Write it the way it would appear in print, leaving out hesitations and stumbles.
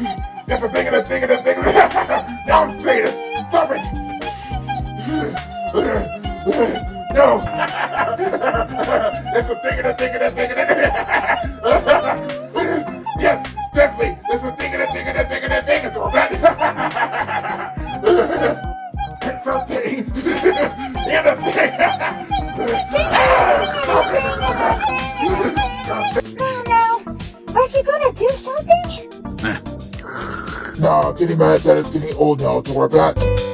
It's a thing and a thing and a thing. Now I'm saying it. Stop it. No. It's a thing and a thing and a thing and a thing. Yes, definitely. It's a thing and a thing and a thing and a thing. It's a rat. It's a thing and a thing. Now, aren't you gonna do something? Nah, getting mad that it's getting old now to our bat.